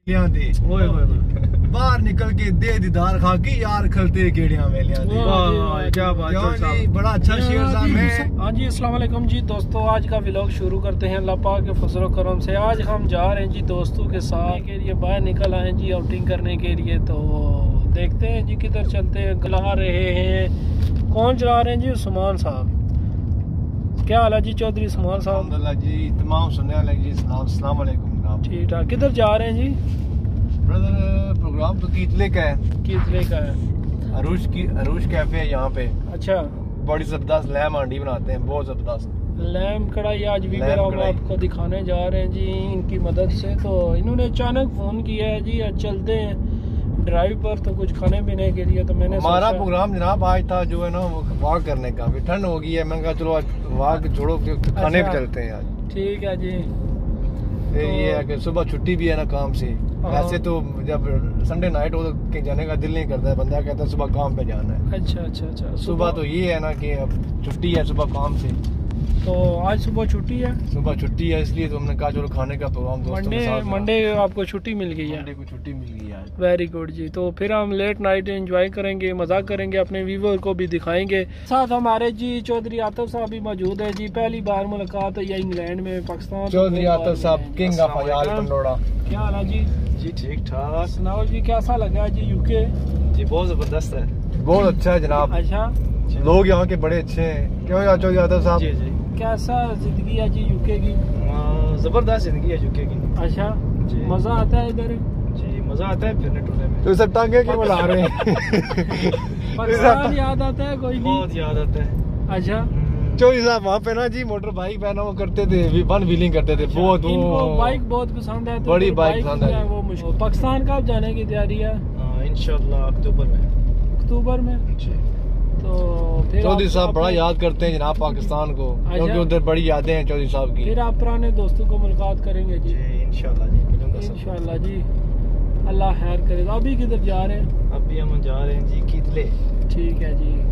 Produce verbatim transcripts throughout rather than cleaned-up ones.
बाहर निकल के दे दीदार खा के यार खलते केड़ियां वेलियां दी। वाह क्या बात है जी, बड़ा अच्छा शेर था। मैं हाँ जी, अस्सलाम वालेकुम जी दोस्तों, आज का व्लॉग शुरू करते हैं अल्लाह पाक के फजल करम से। आज हम जा रहे हैं जी दोस्तों के साथ के लिए, बाहर निकल आए जी आउटिंग करने के लिए। तो देखते हैं जी किधर चलते हैं। चला रहे हैं, कौन चला रहे हैं जी? उस्मान साहब। क्या हाल है जी चौधरी उस्मान साहब? अल्हम्दुलिल्लाह जी, तमाम सुनने वाले जी सलाम अस्सलाम वालेकुम। ठीक ठाक। किधर जा रहे हैं जी? ब्रदर प्रोग्राम तो कीतले का है। कीतले का है? अरूश की अरूश कैफे है यहाँ पे। अच्छा, बड़ी जबरदस्त लैम हांडी बनाते हैं, बहुत जबरदस्त लैम कढ़ाई आज भी मेरा हम आपको दिखाने जा रहे हैं जी इनकी मदद से। तो इन्होंने अचानक फोन किया है जी, आज चलते हैं ड्राइव पर तो कुछ खाने पीने के लिए। तो मैंने हमारा प्रोग्राम जनाब आज था जो है ना वो वॉक करने का। अभी ठंड हो गई है, मैंने कहा चलो आज वॉक छोड़ो खाने पे चलते हैं आज। ठीक है जी। तो ये है कि सुबह छुट्टी भी है ना काम से। ऐसे तो जब संडे नाइट हो तो कहीं जाने का दिल नहीं करता है, बंदा कहता है सुबह काम पे जाना है। अच्छा अच्छा अच्छा। सुबह तो ये है ना कि अब छुट्टी है सुबह काम से, तो आज सुबह छुट्टी है। सुबह छुट्टी है इसलिए तो हमने कहा चलो खाने का प्रोग्राम दोस्तों के साथ। मंडे आपको छुट्टी मिल गई है? मंडे को छुट्टी मिल गई है। वेरी गुड जी। तो फिर हम लेट नाइट एंजॉय करेंगे, मजाक करेंगे, अपने व्यूवर को भी दिखाएंगे। साथ हमारे जी चौधरी आतिफ साहब भी मौजूद है जी। पहली बार मुलाकात है इंग्लैंड में, पाकिस्तान। चौधरी आतिफ साहब किंग ऑफ अयाल पंडोड़ा। क्या हाल है जी? जी ठीक ठाक। सुनाओ जी, कैसा लगा जी यूके? जी बहुत जबरदस्त है, बहुत अच्छा है जनाब। अच्छा, लोग यहाँ के बड़े अच्छे हैं। क्यों यार चौधरी आतिफ साहब? जी जी। कैसा जिंदगी है जी यूके की? जबरदस्त जिंदगी है यूके की। अच्छा जी। मजा आता है इधर? जी मजा आता है फिरने टुरने में। तो सब टांगे क्यों मिला रहे हैं? पाकिस्तान याद आता है कोई नहीं? बहुत याद आता है। अच्छा चौधरी साहब वहाँ पे ना जी मोटर बाइक पे ना वो करते थे, वन व्हीलिंग करते थे। बहुत इनको बाइक बहुत पसंद है। तो बड़ी बाइक पसंद है वो मुझे। पाकिस्तान कब जाने की तैयारी है? इंशाल्लाह अक्टूबर में। अक्टूबर में जी। तो फिर चौधरी साहब बड़ा याद करते हैं जनाब पाकिस्तान को, क्योंकि उधर बड़ी यादें हैं चौधरी साहब की। फिर आप पुराने दोस्तों को मुलाकात करेंगे जी इंशाल्लाह जी। इंशाल्लाह जी, अल्लाह खैर करेगा। अभी किधर जा रहे हैं? अभी हम जा रहे हैं जी कीतले। ठीक है जी।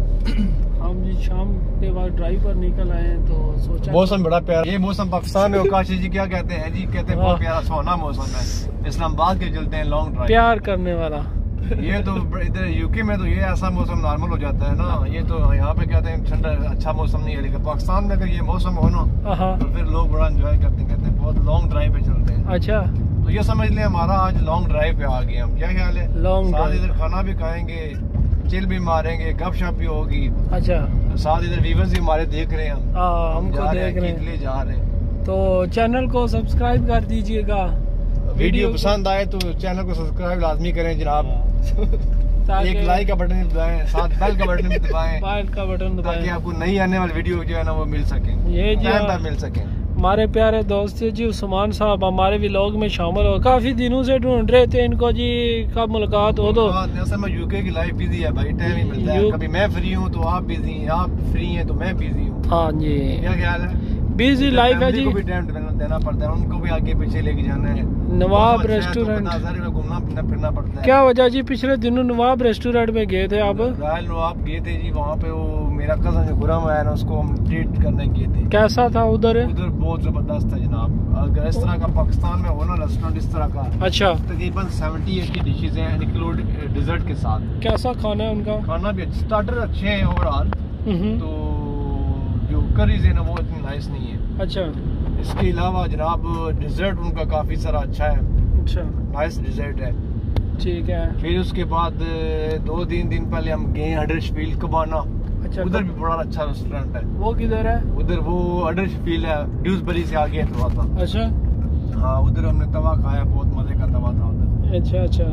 हम जी शाम के बाद ड्राइव पर निकल आए हैं तो सोचा मौसम बड़ा प्यारा। ये मौसम पाकिस्तान में काशी जी क्या कहते हैं जी? कहते हैं बहुत प्यारा सुहाना मौसम है। इस्लामाबाद के चलते हैं लॉन्ग ड्राइव, प्यार करने वाला। ये तो इधर यूके में तो ये ऐसा मौसम नॉर्मल हो जाता है ना। ये तो यहाँ पे कहते हैं ठंडा अच्छा मौसम नहीं है, लेकिन पाकिस्तान में अगर ये मौसम हो ना तो फिर लोग बड़ा एंजॉय करते हैं, कहते हैं बहुत लॉन्ग ड्राइव पे चलते हैं। अच्छा, तो ये समझ लें हमारा आज लॉन्ग ड्राइव पे आ गए हम। क्या ख्याल है? लॉन्ग साथ इधर खाना भी खाएंगे, चिल भी मारेंगे, गपशप भी होगी। अच्छा, साथ इधर व्यूअर्स भी हमारे देख रहे हैं। हम आ, हम जा रहे देख हैं कीतले जा रहे हैं। तो चैनल को सब्सक्राइब कर दीजिएगा। वीडियो पसंद आए तो चैनल को सब्सक्राइब लाजमी करें जनाब। एक लाइक का बटन दबाएं, साथ बेल का बटन दबाएं, बेल का बटन दबाएं ताकि आपको नई आने वाली वीडियो जो है ना वो मिल सके, ये जी टाइम पर मिल सके। हमारे प्यारे दोस्त जी उस्मान साहब हमारे व्लॉग में शामिल हो। काफी दिनों से ढूंढ रहे थे इनको जी, कब मुलाकात हो। तो असल में यूके की लाइफ बिजी है भाई, टाइम ही मिलता है। कभी मैं फ्री हूँ तो आप बिजी हैं, आप फ्री हैं तो मैं बिजी हूँ। हाँ जी, क्या ख्याल है? बिजी लाइफ है जी, को भी टाइम देना पड़ता है, उनको भी आगे पीछे लेके जाना है। नवाब रेस्टोरेंट में घूमना फिरना पड़ता है। क्या वजह जी? पिछले दिनों नवाब रेस्टोरेंट में गए थे आप? रॉयल नवाब गए थे जी, वहाँ पे वो मेरा कजन जो खुरम है ना उसको हम ट्रीट करने गए थे। कैसा था उधर? उधर बहुत जबरदस्त है जनाब। अगर इस तरह का पाकिस्तान में हो ना रेस्टोरेंट इस तरह का, अच्छा, तकरीबन सेवेंटी एटी डिशेज हैं इंक्लूड डिजर्ट के साथ। कैसा खाना है उनका? खाना भी स्टार्टर अच्छे हैं ओवरऑल। तो जो करीज है ना वो इतनी नाइस नहीं है। अच्छा, इसके अलावा जनाब डिजर्ट उनका काफी सारा अच्छा है। अच्छा, नाइस डिजर्ट है। ठीक है। फिर उसके बाद दो तीन दिन पहले हम गए हडर्सफील्ड कबाना। अच्छा, उधर भी बड़ा अच्छा रेस्टोरेंट है। वो किधर है? उधर वो हडर्सफील्ड है, ड्यूसबरी से आगे थोड़ा सा। अच्छा, हाँ उधर हमने तवा खाया, बहुत मजे का तवा था उधर। अच्छा अच्छा।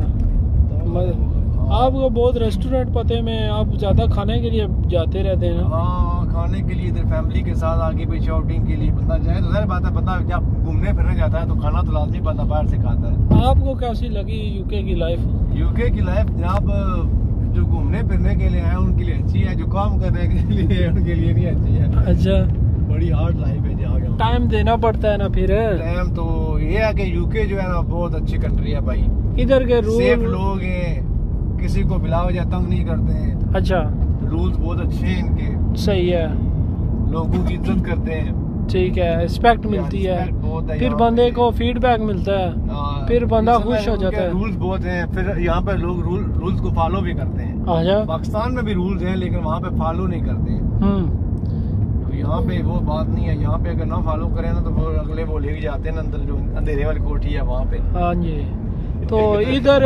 आपको बहुत रेस्टोरेंट पते में आप ज्यादा खाने के लिए जाते रहते हैं? हाँ खाने के लिए इधर फैमिली के साथ आगे पीछे आउटिंग के लिए बंदा जाए तो बात है। बंदा जब घूमने फिरने जाता है तो खाना तो लाजमी बंदा बाहर से खाता है। आपको कैसी लगी यूके की लाइफ? यूके की लाइफ जनाब जो घूमने फिरने के लिए आए उनके लिए अच्छी है, जो काम करने के लिए उनके लिए नहीं अच्छी है। अच्छा, बड़ी हार्ड लाइफ है जहाँ टाइम देना पड़ता है ना। फिर टाइम तो ये है कि यूके जो है ना बहुत अच्छी कंट्री है भाई। इधर के रूल, सेफ लोग हैं, किसी को बिला वजह तंग नहीं करते हैं। अच्छा, रूल्स बहुत अच्छे हैं इनके, सही है। लोगों की इज्जत करते हैं। ठीक है, रिस्पेक्ट मिलती है, फिर बंदे को फीडबैक मिलता है, फिर बंदा खुश हो जाता है। रूल्स बहुत हैं, फिर यहाँ पे लोग रूल रूल्स को फॉलो भी करते हैं। अच्छा, पाकिस्तान में भी रूल्स हैं लेकिन वहाँ पे फॉलो नहीं करते हैं। यहाँ पे वो बात नहीं है, यहाँ पे अगर ना फॉलो करें ना तो वो अगले वो लेके जाते हैं ना अंदर, जो अंधेरे वाली कोठी है वहाँ पे। हाँ जी, तो इधर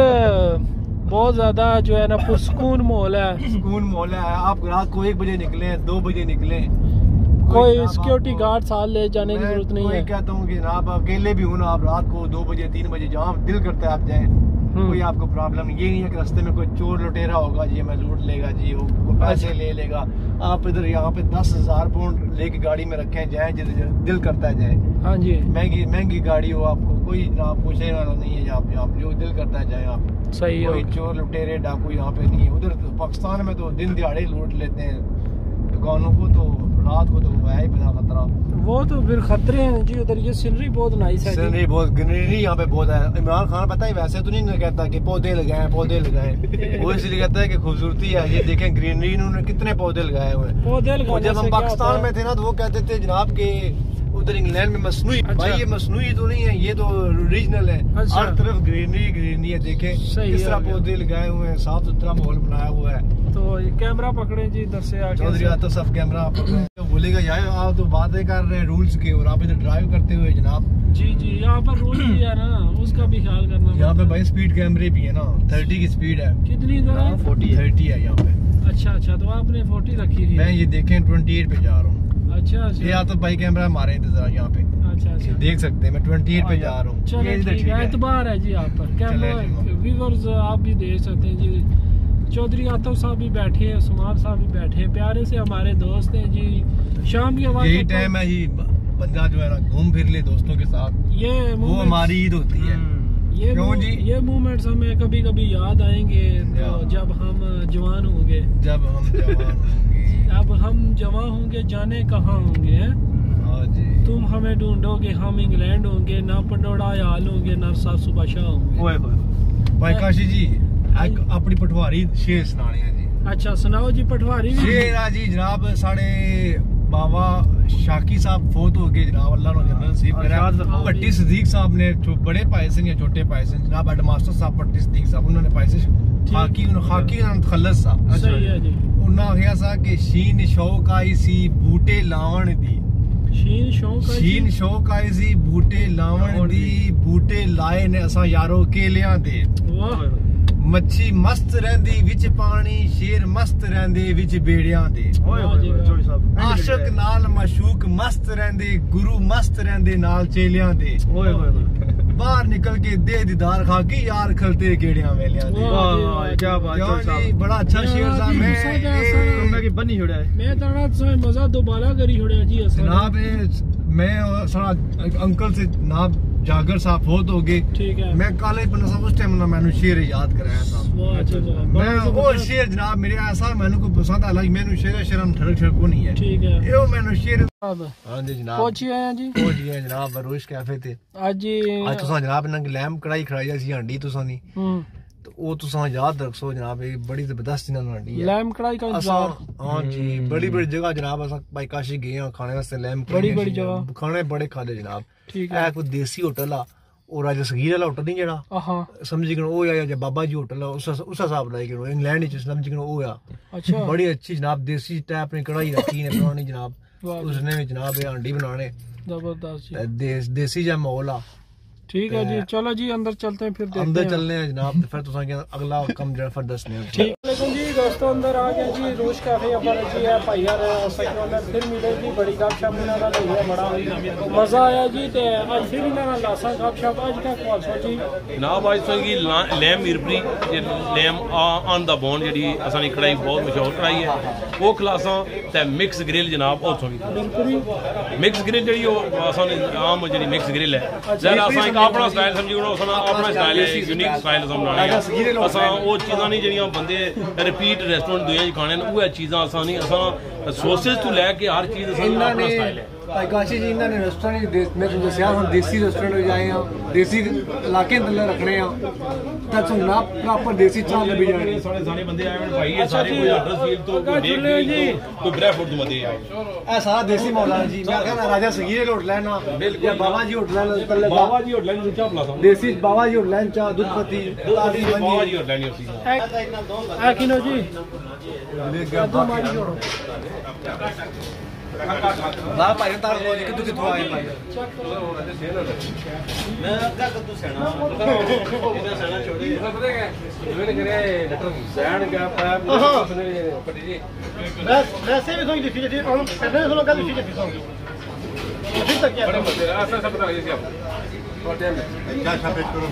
बहुत ज्यादा जो है ना पुरसुकून माहौल है, सुकून माहौल है। आप रात को एक बजे निकले, दो बजे निकले, कोई सिक्योरिटी गार्ड साथ ले जाने की जरूरत नहीं है। कहता हूँ कि आप अकेले भी हो ना, आप रात को दो बजे तीन बजे जहाँ दिल करता है आप जाए, कोई आपको प्रॉब्लम ये नहीं है कि रास्ते में कोई चोर लुटेरा होगा जी हमें लूट लेगा जी, वो पैसे ले लेगा। आप इधर यहाँ पे दस हजार पाउंड लेके गाड़ी में रखे जाए, जिधर दिल करता है जाए। हाँ जी, महंगी महंगी गाड़ी हो, आपको कोई ना पूछे वाला नहीं है यहाँ पे, आप जो दिल करता है जाए आप। सही, कोई चोर लुटेरे डाकू यहाँ पे नहीं है। उधर तो पाकिस्तान में तो दिन दिहाड़े लूट लेते हैं दुकानों को, तो रात को तो है ही बिना खतरा। वो तो फिर खतरे हैं जी उधर। ये सीनरी बहुत नाइस है, सीनरी बहुत, ग्रीनरी यहाँ पे बहुत है। इमरान खान पता है वैसे तो नहीं कहता कि पौधे लगाए पौधे लगाए, वो इसलिए कहता है कि खूबसूरती है। ये देखें ग्रीनरी, इन्होंने कितने पौधे लगाए हुए हैं। पौधे लगाने, जब हम पाकिस्तान में थे ना तो वो कहते थे जनाब के उधर इंग्लैंड में मसनूई। अच्छा। भाई ये मसनूई तो नहीं है, ये तो ओरिजिनल है। अच्छा। हर तरफ ग्रीनरी ग्रीनरी है, देखे किस तरह पौधे लगाए हुए हैं, साफ सुथरा माहौल बनाया हुआ है। तो ये कैमरा पकड़े जी इधर से आके, चौधरी तो सब कैमरा पकड़े। तो बोलेगा यार आप तो बातें कर रहे हैं रूल्स के और आप इधर ड्राइव करते हुए जनाब। जी जी, यहाँ पर रूल भी है ना, उसका भी ख्याल करना। यहाँ पे भाई स्पीड कैमरे भी है ना, थर्टी की स्पीड है। कितनी इधर? फोर्टी थर्टी है यहाँ पे। अच्छा अच्छा, तो आपने फोर्टी रखी है। मैं ये देखें ट्वेंटी एट पे जा रहा हूँ। अच्छा अच्छा, ये तो भाई कैमरा मारे जरा यहाँ पे। अच्छा अच्छा, देख सकते हैं मैं ट्वेंटी एट पे जा रहा हूँ। चलो ठीक है, एतबार है जी आप पर। कैमरा व्यूअर्स आप भी देख सकते हैं जी। चौधरी आतफ साहब भी बैठे हैं, सुमार साहब भी बैठे हैं, प्यारे से हमारे दोस्त हैं जी। शाम के वक्त यही टाइम है जी, बंदा जो है ना घूम फिर ले दोस्तों के साथ, ये वो हमारी ईद होती है। ये क्यों जी? ये मोमेंट्स हमें कभी कभी याद आएंगे तो जब हम जवान होंगे, जब हम जवान होंगे अब हम जवान होंगे, जाने कहाँ होंगे। जी। तुम हमें ढूंढोगे, हम इंग्लैंड होंगे, ना पंडोड़ा हाल होंगे, ना सासू बादशाह होंगे। भाई काशी जी अपनी पटवारी शेर सुनाने हैं जी। अच्छा सुनाओ जी, पटवारी शेर है जी जनाब। साढ़े बाबा शाकी साहब फोत हो गए जनाब, अल्लाह ने जन्नत नसीब कराया। भट्टी सिद्दीक साहब ने बड़े पाए से या छोटे पाए से जनाब, हेडमास्टर साहब भट्टी सिद्दीक साहब, उन्होंने पाए से खाकी खाकी खल्लस साहब। सही है जी। उन्होंने आखिया सा कि शीन शौक आई सी बूटे लावण दी, शीन शौक शीन शौक आई सी बूटे लावण दी, बूटे लाए ने असा यारो केलियां दे। वाह। मच्छी मस्त रहंदी विच पानी, शेर मस्त रहंदे विच बेड़ियां दे। आशिक नाल मशूक मस्त रहंदे, गुरु मस्त रहंदे नाल चेलियां दे। बाहर निकल के दे दीदार खाकी यार खलते गेड़ियां वेलियां दे। वाह क्या बात है, बड़ा अच्छा शेर था। मैं मैं की बनी छोड़ा है, मैं तड़ा से मजा दोबारा करी छोड़ा जी। जनाब मैं सारा अंकल से नाब जागर साहब बहुत हो गए। ठीक है, मैं काले पन्ना साहब उस टाइम ना मैंने शेर याद कराया था। मैं वो शेर जनाब मेरे ऐसा मैंने को पसंद आया, मैंने शेर शर्म ठड़क ठड़क को नहीं है। ठीक है, यो मैंने शेर। हां जी जनाब, पहुंची हैं जी, पहुंची हैं जनाब बरोश कैफे ते। आज जी आज तुसा जनाब ना लैम्प कढ़ाई खड़ाई सी हांडी तुसा नी, तो वो तुसा याद रखो जनाब, ये बड़ी जबरदस्त ना हांडी है। लैम्प कढ़ाई का इंतजार। हां जी, बड़ी बड़ी जगह जनाब असा भाई काशी गए हैं खाने वास्ते, लैम्प बड़ी बड़ी जगह खाने बड़े खादे जनाब। ठीक है, कोई देसी होटल आ और राजा सगीर वाला होटल नहीं जेड़ा, हां समझी गनो ओ या बाबा जी होटल उस उस हिसाब लाई गनो इंग्लैंड विच समझी गनो ओ या। अच्छा, बड़ी अच्छी जनाब देसी टाइप ने कढ़ाई रखी है पुरानी जनाब, उसने भी जनाब ये हांडी बनाने जबरदस्त देस देसी जा माहौल आ। ठीक है जी, चलो जी अंदर चलते हैं, फिर देखते अंदर हैं। चलने हैं जनाब, फिर तो अगला कम जरा फिर दसने हैं। ठीक है जी दोस्तों, अंदर आ गए जी रोज कैफे पर जी है भाई यार सकियों में फिर मिलेगी बड़ी गपशप ना लई है, बड़ा मजा आया जी। ते आज फिर ना लासा गपशप आज का कॉल जी जनाब, आज तो की लैम मिरबरी लैम ऑन द बोन जेडी असानी कढ़ाई बहुत मशहूर कढ़ाई है, वो क्लासा ते मिक्स ग्रिल जनाब ओथों की मिक्स ग्रिल जेडी ओ असानी आम जेडी मिक्स ग्रिल है जरा असा अपना स्टाइल समझी अपना स्टाइल है, यूनिक स्टाइल बनाने असा वो चीज़ा नहीं जेडियां बंदे रिपीट रेस्टोरेंट दुनिया च खाने वो चीज़ा असा नहीं, असा सोसेज तो लैके हर चीज़ अपना स्टाइल है। काशी जी इन्होंने रेस्टोरेंट मैं तुम दसिया हम देसी रेस्टोरेंट जाए हैं देसी इलाके अंदर रखने हैं तो सुनना प्रॉपर देसी चाह लभी जाए सारे सारे बंदे आए हैं भाई ये सारे कोई एड्रेस फील तो कोई देख कोई ब्रेड फूड मते आए ए सारा देसी मौला जी मैं कहना राजा सगीर होटल है ना या बाबा जी होटल है पहले बाबा जी होटल में चाह प्लासा देसी बाबा जी होटल है चाह दूध पत्ती ताजी बाबा जी होटल है उसी आ किनो जी ले गया दो मारी जोड़ो ना भाई तार को कि तू किथों आए भाई मैं क्या कर तू सेना इधर सेना छोड़ी पता है मैंने करे डॉक्टर सैन का पाइप उसने पटी जी बस वैसे भी थोड़ी लिखी थी और पहले तो लोग लिखी थी सॉन्ग फिर तक क्या बड़े मत ऐसा सब बता दीजिए आप बहुत टाइम क्या छापे करो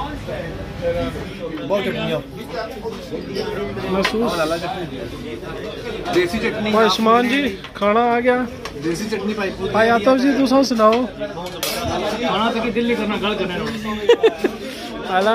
बहुत चटनियां महसूस देसी चटनी उस्मान जी खाना आ गया देसी चटनी पाई भाई आतफ जी तुम सुनाओ खाना तो कि दिल नहीं करना गल करना आला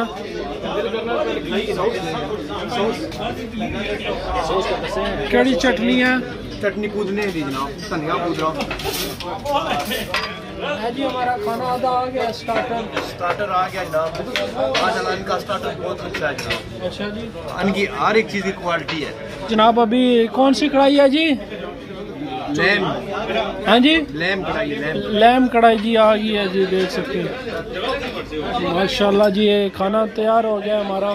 केड़ी चटनी है चटनी पूदने दी जनाब धनिया पूदरा है जी हमारा खाना आधा आ गया स्टार्टर स्टार्टर आ गया जनाब आज इनका स्टार्टर बहुत अच्छा है जनाब अच्छा जी इनकी हर एक चीज़ की क्वालिटी है जनाब अभी कौन सी कढ़ाई है जी लैम हाँ जी lamb kadhai lamb lamb kadhai जी आ गई है जी देख सकते हैं माशाल्लाह जी ये खाना तैयार हो गया हमारा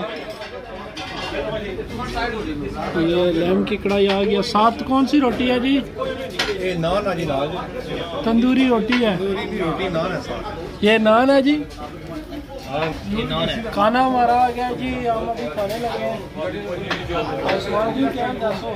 तो ये लैम की कढ़ाई आ गया साथ कौन सी रोटी है जी ये नान है जी नान तंदूरी रोटी है तंदूरी की रोटी नान है साथ ये नान है जी ये नान है खाना हमारा आ गया जी हम अभी खाने लगे हैं उस्मान जी क्या दसो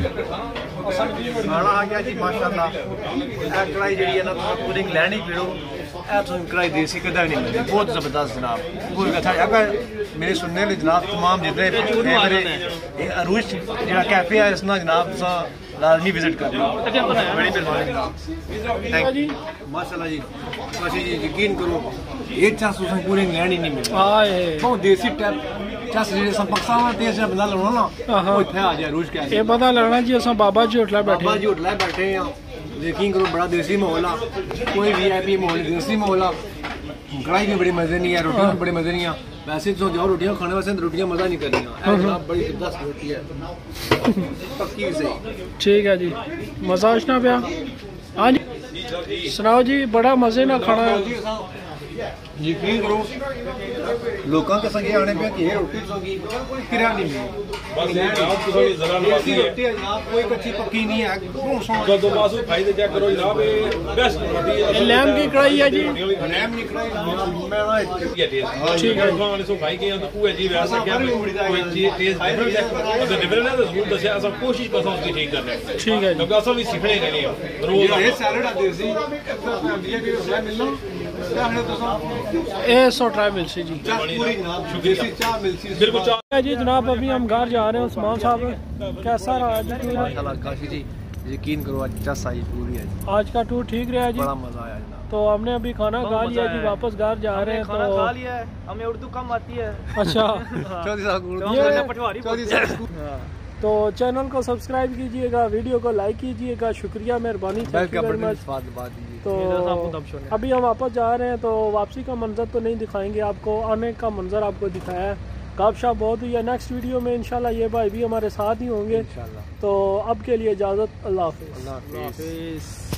खाना आ गया जी माशाल्लाह ए कढ़ाई जी है ना तो पूरी इंग्लैंड ही पीड़ो ए तो कढ़ाई देसी कदा नहीं मिलती बहुत जबरदस्त जनाब पूरी कथा अगर मेरे सुनने वाले जनाब तमाम जितने मेरे अरूज जो कैफे है इसना जनाब सा लाजमी विजिट करना बड़ी मेहरबानी जनाब थैंक यू माशाल्लाह जी काशी जी यकीन करो ये चास तुसें पूरे इंग्लैंड ही नहीं मिलता आए तो देसी टैप चास जेडे सन पाकिस्तान ते से बंदा लाना ना वो इथे आ जाए अरूज के ये पता लगना जी असां बाबा जी होटल बैठे बाबा जी होटल बैठे हैं यकीन करो बड़ा देसी माहौल है कोई वीआईपी माहौल देसी माहौल है कढ़ाई में बड़ी मजे नहीं है रोटियां में बड़े मजे नहीं है वैसे तो जाओ रोटियां खाने वास्ते रोटियां मजा नहीं कर रही जनाब बड़ी जबरदस्त रोटी है पक्की सही ठीक है जी मजा आशना पिया हाँ जी सुनाओ जी बड़ा मजे ना खाना यकीन करो लोगों के संगे आने पे कि रोटी संगी कोई किराया नहीं मिली बस ये आप तो थोड़ी जरा नवाजी है रोटी है जनाब कोई कच्ची पक्की नहीं है बहुत सोहनी जो दो मासू भाई दे चेक करो जनाब ये बेस्ट रोटी है लैम की कढ़ाई है जी लैम निकला मैं ना ये टेस्ट ठीक है खाने सो भाई के तो कोई जी वैसा क्या कोई चीज टेस्ट अगर डिफरेंट है तो जरूर दसे ऐसा कोशिश करता उसकी ठीक करने ठीक है क्योंकि असल भी सीखने के लिए रोज ये सैलेड आ देसी फैमिली के लिए मिलना क्या है तो ए सौ ट्राई मिल सी जी पूरी जनाब देसी चाय मिलती है बिल्कुल चाह जी जनाब अभी हम घर जा रहे हैं उस्मान साहब कैसा रहा आज टूर माशाल्लाह काशी जी यकीन करो आज चस आई पूरी है आज का टूर ठीक रहा जी बड़ा मजा आया जनाब तो हमने अभी खाना खा लिया जी वापस घर जा रहे हैं खाना तो खा लिया है हमें उर्दू कम आती है अच्छा चौधरी साहब ये पटवारी चौधरी साहब तो चैनल को सब्सक्राइब कीजिएगा वीडियो को लाइक कीजिएगा शुक्रिया मेहरबानी थैंक यू वेरी मच तो अभी हम वापस जा रहे हैं तो वापसी का मंजर तो नहीं दिखाएंगे आपको आने का मंजर आपको दिखाया है गपशप बहुत हुई है नेक्स्ट वीडियो में इंशाल्लाह ये भाई भी हमारे साथ ही होंगे तो अब के लिए इजाज़त अल्लाह हाफिज़ अल्लाह हाफिज़।